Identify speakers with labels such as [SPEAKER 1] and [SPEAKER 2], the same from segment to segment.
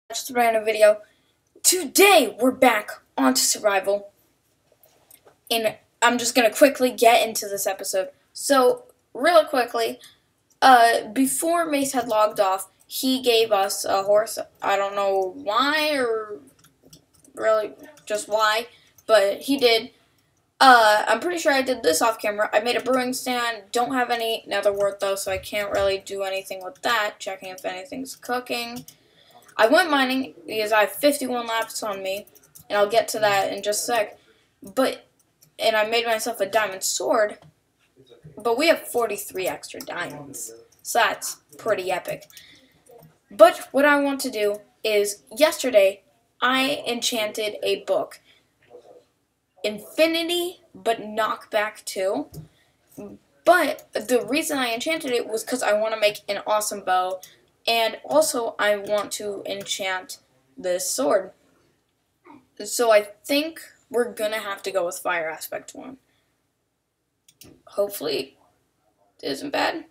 [SPEAKER 1] Just a random video. Today we're back onto survival, and I'm just gonna quickly get into this episode. So, real quickly, before Mace had logged off, he gave us a horse. I don't know why or really just why, but he did. I'm pretty sure I did this off camera. I made a brewing stand. Don't have any nether wart though, so I can't really do anything with that. Checking if anything's cooking. I went mining because I have 51 laps on me, and I'll get to that in just a sec. And I made myself a diamond sword, but we have 43 extra diamonds, so that's pretty epic. But what I want to do is, yesterday, I enchanted a book. Infinity, but Knockback 2. But the reason I enchanted it was because I want to make an awesome bow. And also, I want to enchant this sword. So I think we're going to have to go with Fire Aspect 1. Hopefully, it isn't bad.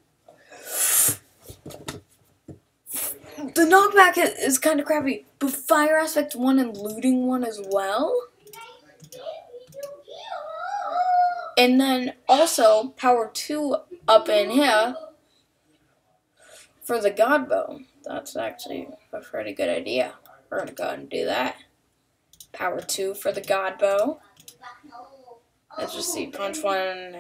[SPEAKER 1] The knockback is kind of crappy, but Fire Aspect 1 and Looting 1 as well. And then also, Power 2 up in here. For the God Bow, that's actually a pretty good idea. We're going to go ahead and do that. Power 2 for the God Bow. Let's just see, punch 1.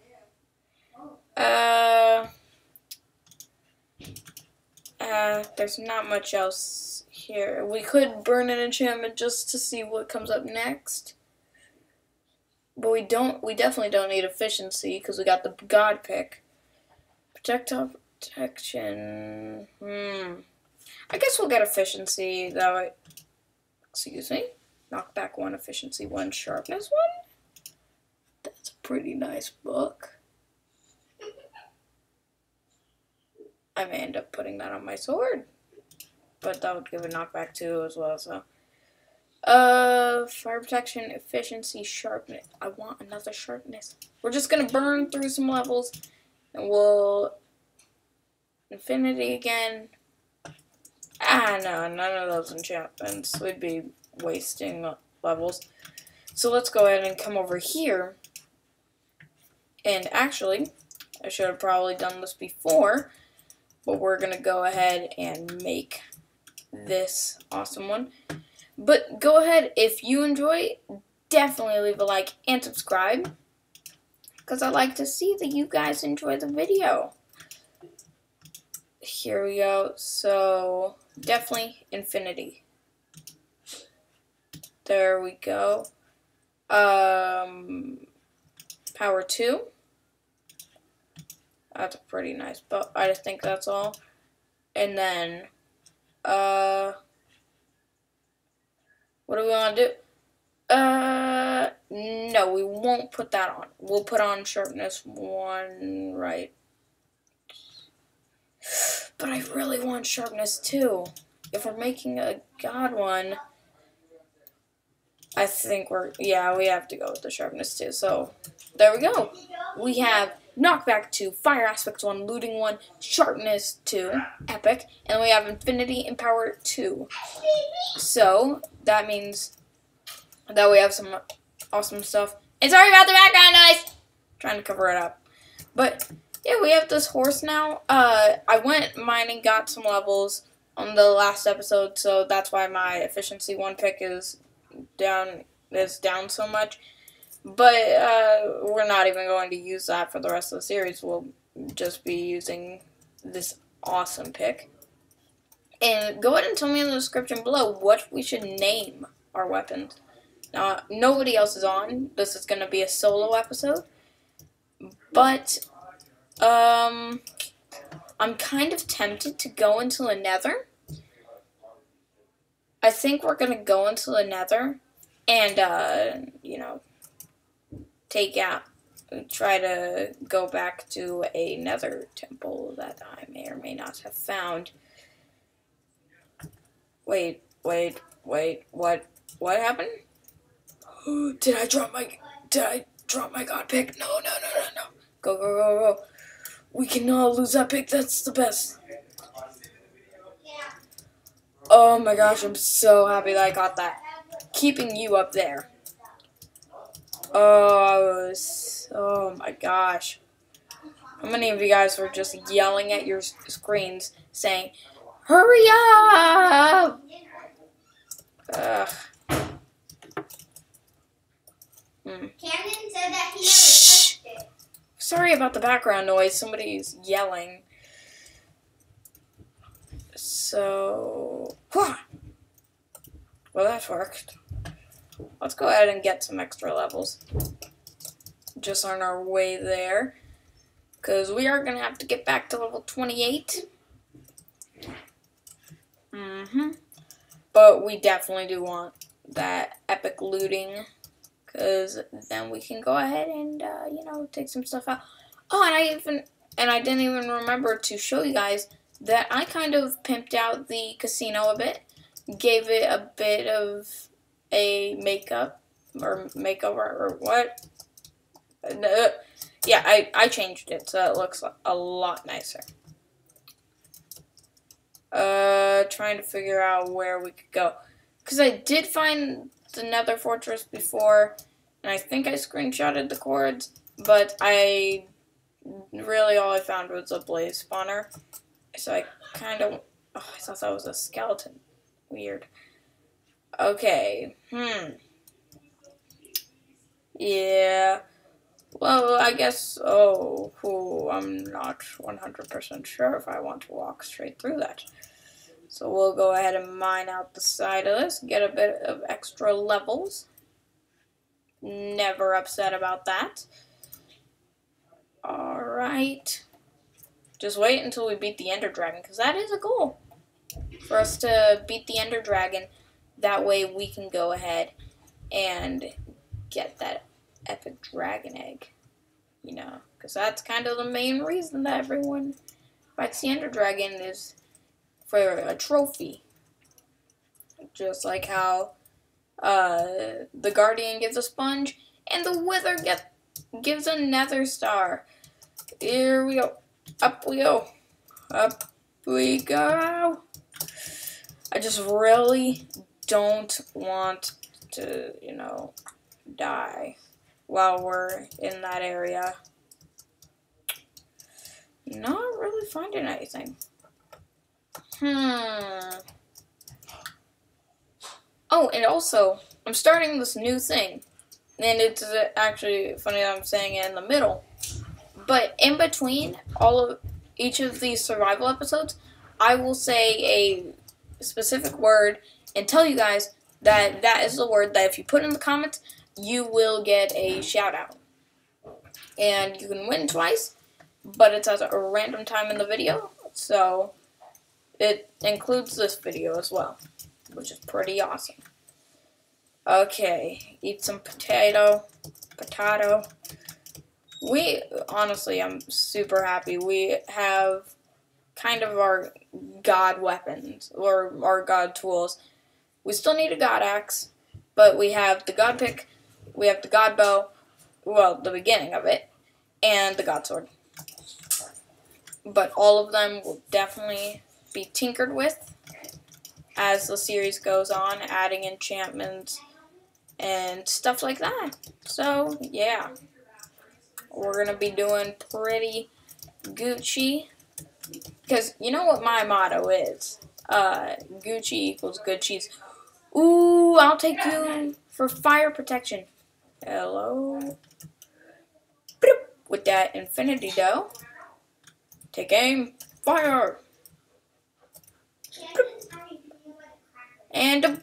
[SPEAKER 1] There's not much else here. We could burn an enchantment just to see what comes up next. But we definitely don't need efficiency because we got the God pick. Projectile protection. I guess we'll get efficiency though. Excuse me. Knockback 1, efficiency 1, sharpness 1. That's a pretty nice book. I may end up putting that on my sword, but that would give a knockback 2 as well. So, fire protection, efficiency, sharpness. I want another sharpness. We're just gonna burn through some levels, and we'll. Infinity again. No, none of those enchantments. We'd be wasting levels. So let's go ahead and come over here. And actually, I should have probably done this before, but we're going to go ahead and make this awesome one. But go ahead, if you enjoy, definitely leave a like and subscribe, because I like to see that you guys enjoy the video. Here we go. So, definitely infinity. There we go. Power 2. That's a pretty nice bow. I just think that's all. And then, what do we want to do? No, we won't put that on. We'll put on sharpness 1, right? But I really want sharpness 2. If we're making a God one, I think we have to go with the sharpness 2. So, there we go. We have knockback 2, fire aspect 1, looting 1, sharpness 2, epic, and we have infinity and power 2. So, that means that we have some awesome stuff. And sorry about the background noise! Trying to cover it up. But yeah, we have this horse now. I went mining, got some levels on the last episode, so that's why my efficiency 1 pick is down so much. But we're not even going to use that for the rest of the series. We'll just be using this awesome pick. And go ahead and tell me in the description below what we should name our weapons. Now, nobody else is on. This is going to be a solo episode. But I'm kind of tempted to go into the nether. I think we're going to go into the nether and, try to go back to a nether temple that I may or may not have found. Wait, what happened? Did I drop my God pick? No. Go. We cannot lose that pick. That's the best. Oh my gosh, I'm so happy that I got that. Keeping you up there. Oh my gosh. How many of you guys were just yelling at your screens saying, hurry up! Ugh.
[SPEAKER 2] Camden said that he never touched it.
[SPEAKER 1] Sorry about the background noise. Somebody's yelling. So, well, that worked. Let's go ahead and get some extra levels. Just on our way there. Because we are going to have to get back to level 28. But we definitely do want that epic looting. Because then we can go ahead and, you know, take some stuff out. Oh, and I didn't even remember to show you guys that I kind of pimped out the casino a bit. Gave it a bit of a makeover or what? Yeah, I changed it so it looks a lot nicer. Trying to figure out where we could go. Because I did find the Nether Fortress before, and I think I screenshotted the cords, but really all I found was a blaze spawner. So I kind of, I thought that was a skeleton. Weird. Okay, yeah, well, I guess, I'm not 100% sure if I want to walk straight through that. So we'll go ahead and mine out the side of this, get a bit of extra levels. Never upset about that. Alright. Just wait until we beat the Ender Dragon, because that is a goal. For us to beat the Ender Dragon, that way we can go ahead and get that epic dragon egg. You know, because that's kind of the main reason that everyone fights the Ender Dragon is for a trophy. Just like how the Guardian gives a sponge and the Wither gives a Nether star. Here we go. Up we go. Up we go. I just really don't want to, you know, die while we're in that area. Not really finding anything. Oh, and also, I'm starting this new thing. And it's actually funny that I'm saying it in the middle. But in between each of these survival episodes, I will say a specific word and tell you guys that that is the word that if you put in the comments, you will get a shout out. And you can win twice, but it's at a random time in the video. So it includes this video as well, which is pretty awesome. Okay, eat some potato. Honestly, I'm super happy. We have kind of our god weapons, or our god tools. We still need a god axe, but we have the god pick, we have the god bow, well, the beginning of it, and the god sword. But all of them will definitely be tinkered with as the series goes on, adding enchantments and stuff like that. So, yeah. We're going to be doing pretty Gucci. Because you know what my motto is? Gucci equals good cheese. Ooh, I'll take you for fire protection. Hello. With that infinity dough. Take aim. Fire. And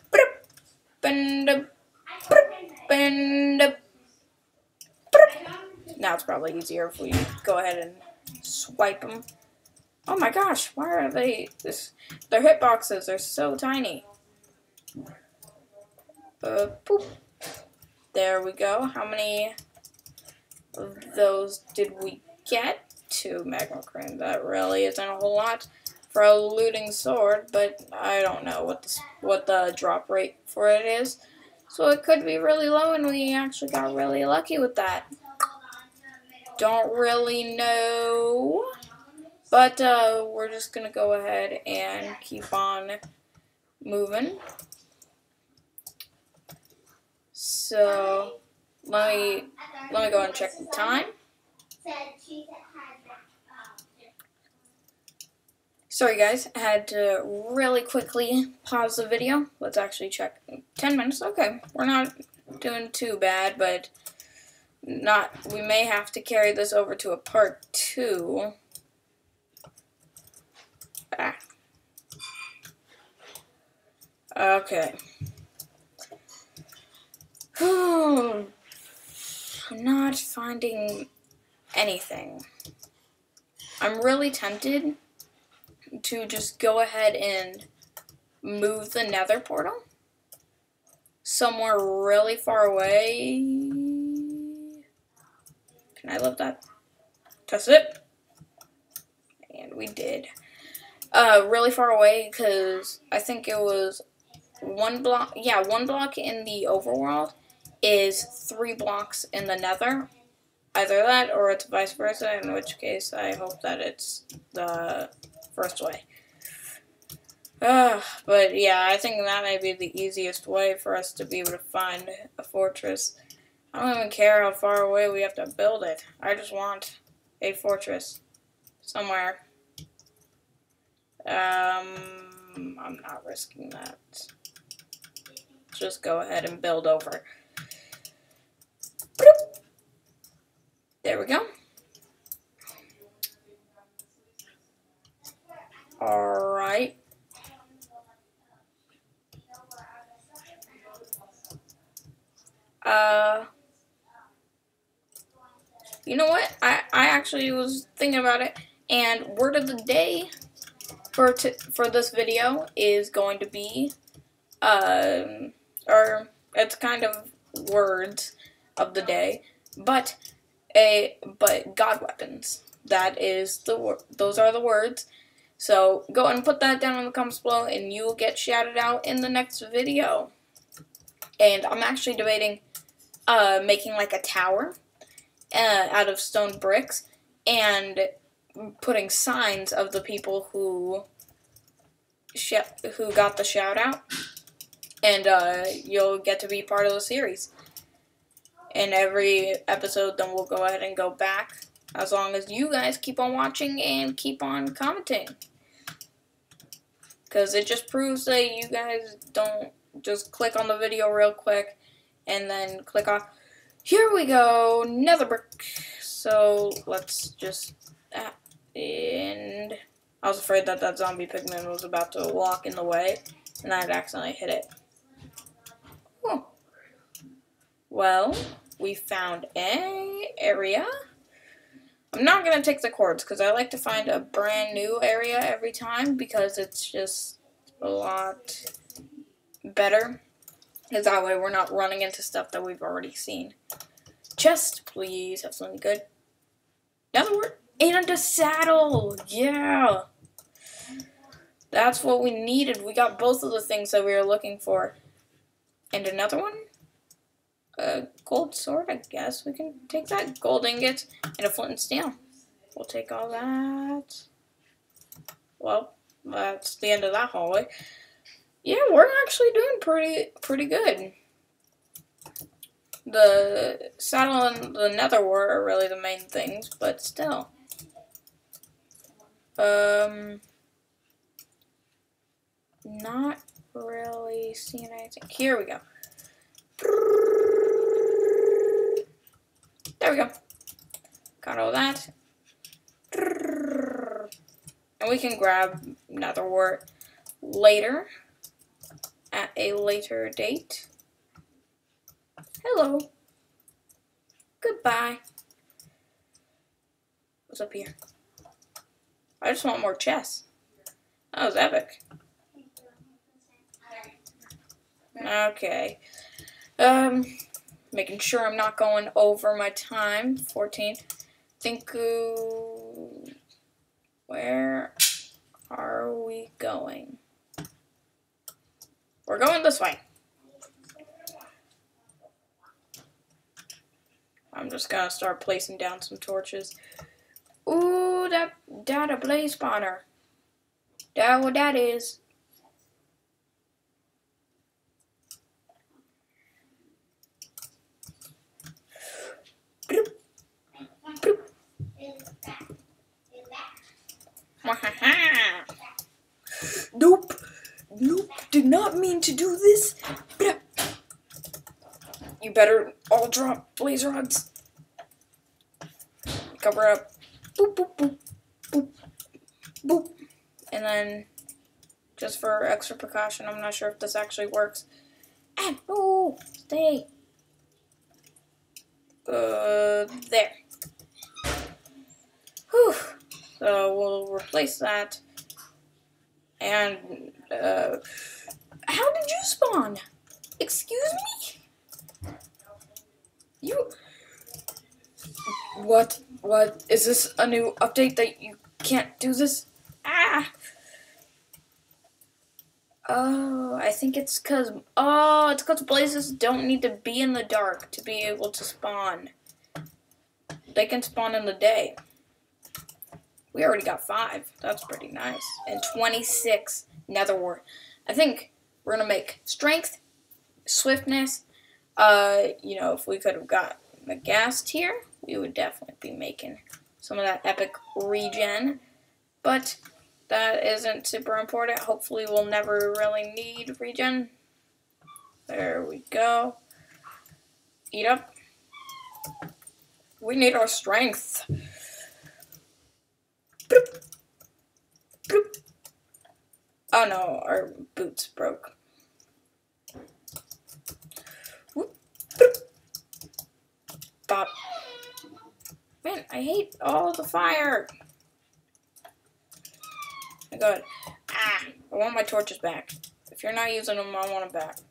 [SPEAKER 1] now it's probably easier if we go ahead and swipe them. Oh my gosh, why are they their hitboxes are so tiny. Boop. There we go. How many of those did we get? 2 magma cream. That really isn't a whole lot for a looting sword, but I don't know what the drop rate for it is. So it could be really low, and we actually got really lucky with that. Don't really know, but we're just gonna go ahead and keep on moving. So let me go and check the time. Sorry guys, I had to really quickly pause the video. Let's actually check. 10 minutes, okay. We're not doing too bad, but we may have to carry this over to a part 2. Okay. I'm not finding anything. I'm really tempted to just go ahead and move the nether portal somewhere really far away. Can I lift that? Test it. And we did. Really far away, because I think it was 1 block. Yeah, 1 block in the overworld is 3 blocks in the nether. Either that or it's vice versa, in which case I hope that it's the first way. But yeah, I think that may be the easiest way for us to be able to find a fortress. I don't even care how far away we have to build it. I just want a fortress somewhere. I'm not risking that. Just go ahead and build over. Bloop. There we go. Alright. You know what? I actually was thinking about it, and word of the day for this video is going to be, or it's kind of words of the day, but god weapons. That is those are the words. So go ahead and put that down in the comments below, and you will get shouted out in the next video. And I'm actually debating making like a tower out of stone bricks and putting signs of the people who got the shout out, and you'll get to be part of the series. In every episode, then we'll go ahead and go back, as long as you guys keep on watching and keep on commenting. Because it just proves that you guys don't just click on the video real quick and then click off. Here we go, nether brick. So let's just, and I was afraid that that zombie pigman was about to walk in the way, and I'd accidentally hit it. Oh. Well, we found an area. I'm not going to take the cords, because I like to find a brand new area every time, because it's just a lot better. Because that way we're not running into stuff that we've already seen. Chest, please. Have something good. Another word. And a saddle. Yeah. That's what we needed. We got both of the things that we were looking for. And another one. A gold sword, I guess. We can take that. Gold ingots and a flint and steel. We'll take all that. Well, that's the end of that hallway. Yeah, we're actually doing pretty good. The saddle and the nether are really the main things, but still. Not really seeing anything. Here we go. There we go. Got all that. And we can grab netherwort later. At a later date. Hello. Goodbye. What's up here? I just want more chests. That was epic. Okay. Making sure I'm not going over my time. 14. Think, where are we going? We're going this way. I'm just gonna start placing down some torches. Ooh, that a blaze spawner. That what that is. did not mean to do this. You better all drop blaze rods. Cover up. Boop, boop, boop, boop, boop. And then, just for extra precaution, I'm not sure if this actually works. Ah, no, stay. There. Whew. So we'll replace that. And, how did you spawn? Excuse me? You... What? What? Is this a new update that you can't do this? Ah! Oh, I think it's because... Oh, it's because blazes don't need to be in the dark to be able to spawn. They can spawn in the day. We already got 5. That's pretty nice. And 26 nether wart. I think we're going to make strength, swiftness. You know, if we could have got the ghast here, we would definitely be making some of that epic regen. But that isn't super important. Hopefully we'll never really need regen. There we go. Eat up. We need our strength. Bloop. Bloop. Oh no, our boots broke. Whoop. Bloop. Bop. Man, I hate all the fire. My God. Ah, I want my torches back. If you're not using them, I want them back.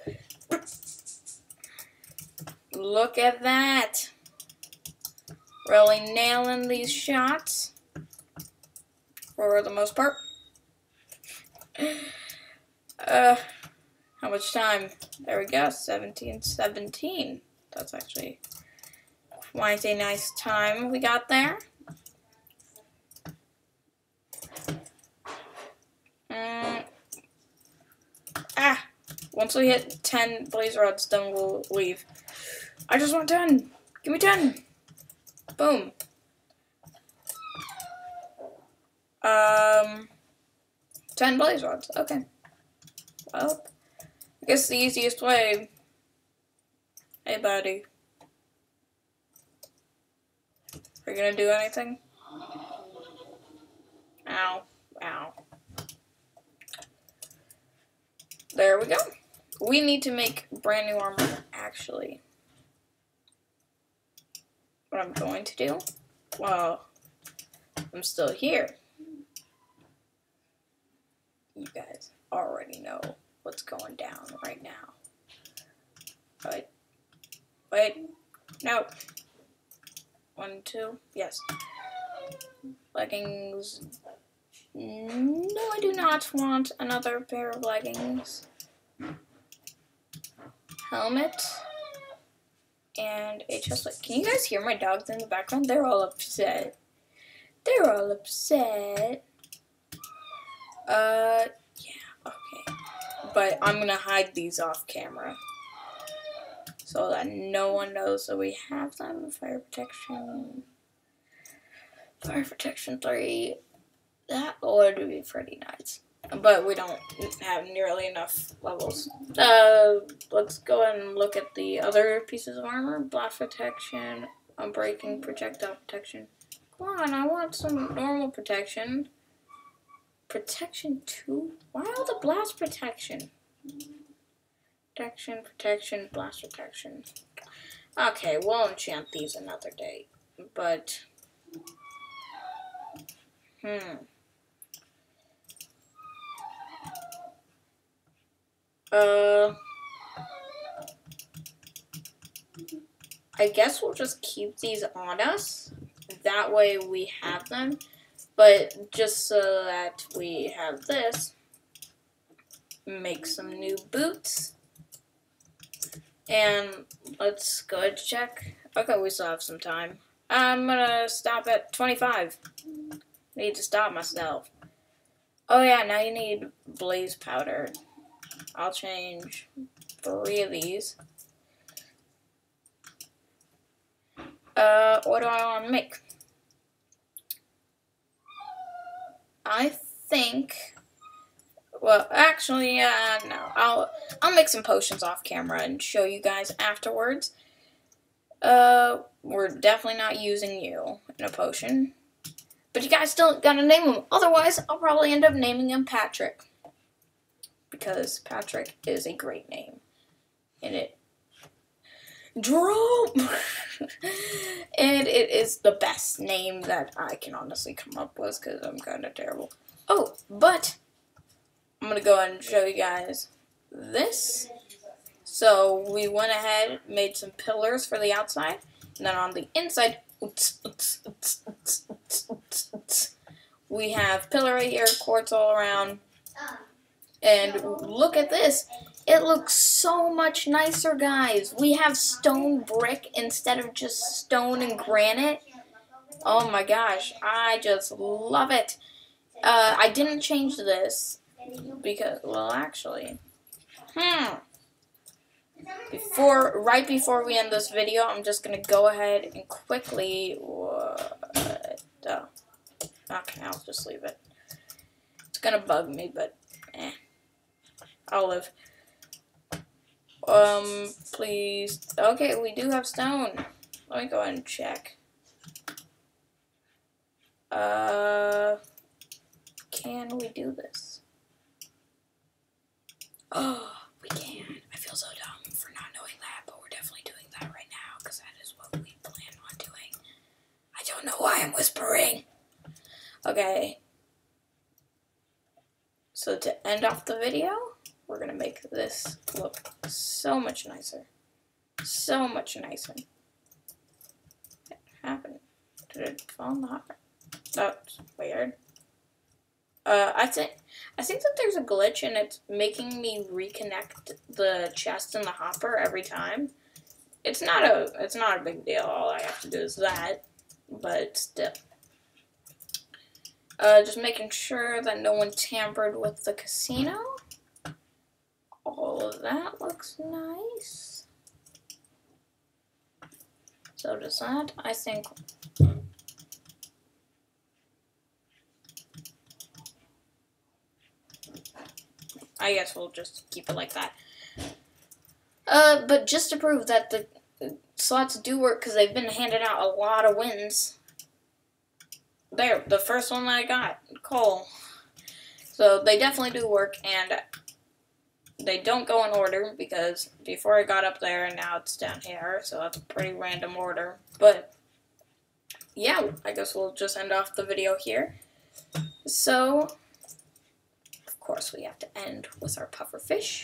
[SPEAKER 1] Look at that. Really nailing these shots. For the most part. How much time? There we go. 17:17. That's actually quite a nice time we got there. Once we hit 10 blaze rods, then we'll leave. I just want 10. Give me 10. Boom. 10 blaze rods. Okay. Well, I guess the easiest way. Hey, buddy. Are you gonna do anything? Ow. Ow. There we go. We need to make brand new armor, actually. What I'm going to do? Well, I'm still here. You guys already know what's going down right now. Wait. No. 1, 2. Yes. Leggings. No, I do not want another pair of leggings. Helmet. And a chestplate. Can you guys hear my dogs in the background? They're all upset. They're all upset. Yeah, okay. But I'm gonna hide these off camera. So that no one knows that we have them. Fire protection. Fire protection 3. That would be pretty nice. But we don't have nearly enough levels. Let's go ahead and look at the other pieces of armor. Blast protection, unbreaking, projectile protection. Come on, I want some normal protection. Protection 2? Why all the blast protection? Protection, blast protection. Okay, we'll enchant these another day. But, I guess we'll just keep these on us. That way we have them. But just so that we have this, make some new boots. And let's go ahead and check. Okay, we still have some time. I'm gonna stop at 25. Need to stop myself. Oh yeah, now you need blaze powder. I'll change 3 of these. What do I want to make? I think Well, actually, no. I'll make some potions off camera and show you guys afterwards. We're definitely not using you in a potion. But you guys still gotta name him. Otherwise, I'll probably end up naming him Patrick. Because Patrick is a great name. And it... Drop! And it is the best name that I can honestly come up with because I'm kind of terrible. Oh, but I'm going to go ahead and show you guys this. So we went ahead, made some pillars for the outside. And then on the inside, we have pillar right here, quartz all around. And look at this. It looks so much nicer, guys. We have stone brick instead of just stone and granite. Oh my gosh, I just love it. I didn't change this because, well, actually, right before we end this video, I'm just gonna go ahead and quickly. Okay, I'll just leave it. It's gonna bug me, but I'll live. Please. Okay, we do have stone. Let me go ahead and check. Can we do this? Oh, we can. I feel so dumb for not knowing that, but we're definitely doing that right now because that is what we plan on doing. I don't know why I'm whispering. Okay. So to end off the video, we're going to make this look so much nicer. So much nicer. What happened? Did it fall in the hopper? That's weird. I think that there's a glitch and it's making me reconnect the chest in the hopper every time. It's not a big deal. All I have to do is that, but still. Just making sure that no one tampered with the casino. All of that looks nice. So does that. I think. I guess we'll just keep it like that. But just to prove that the slots do work, because they've been handing out a lot of wins. There, the first one that I got, coal. So they definitely do work, and they don't go in order, because before I got up there, and now it's down here, so that's a pretty random order. But, yeah, I guess we'll just end off the video here. So, of course, we have to end with our pufferfish.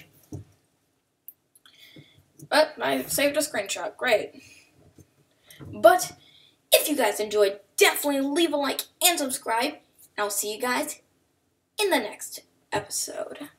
[SPEAKER 1] But I saved a screenshot. Great. But if you guys enjoyed, definitely leave a like and subscribe. And I'll see you guys in the next episode.